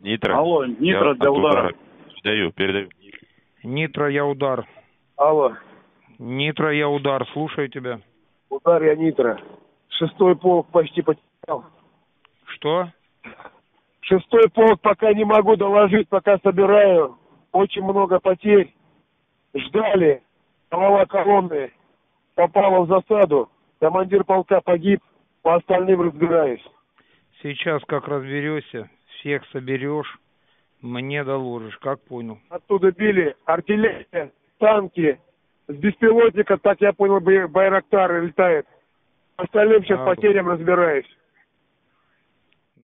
Нитро. Алло, Нитро для удара. Передаю. Нитро, я удар. Алло, Нитро, я удар. Слушаю тебя. удар я Нитро. 6-й полк почти потерял. Что? 6-й полк пока не могу доложить, пока собираю. Очень много потерь. Ждали. Голова колонны попала в засаду. Командир полка погиб. По остальным разбираюсь. Сейчас как разберешься, всех соберешь, мне доложишь, как понял. Оттуда били артиллерия, танки. С беспилотника, так я понял, Байрактар летает. Остальным сейчас потерям разбираюсь.